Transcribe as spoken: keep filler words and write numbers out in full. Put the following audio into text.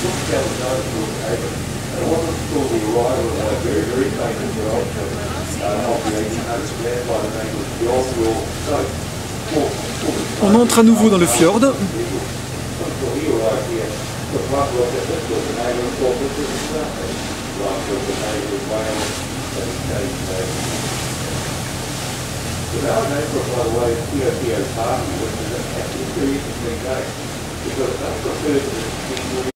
looked down the nose towards Cape, and it wasn't until the arrival of a very, very famous developer uh, of the eighteen hundreds, man by the name of John Will Soap. On entre à nouveau dans le fjord. Until he arrived here, the blood was that this was the name of the four pictures of South. Like was the name of Wales and the Cape name. So our name for it, by the way, is Tio Tio Party, which is a very interesting name, because that's referred to the